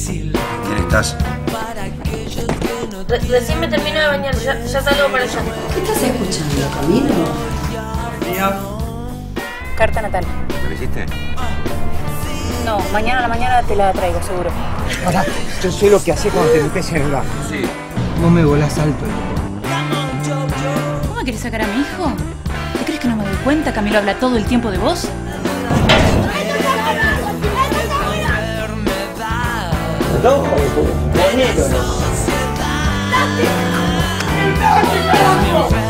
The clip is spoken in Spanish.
¿Quién estás? Recién me termino de bañar, ya salgo para allá. ¿Qué estás escuchando, Camilo? Carta natal. ¿Lo hiciste? No, mañana a la mañana te la traigo, seguro. Pará, yo sé lo que hacía cuando te metes en el bar. Sí. Vos me volás alto. ¿Cómo me querés sacar a mi hijo? ¿Te crees que no me doy cuenta? Camilo habla todo el tiempo de vos. No,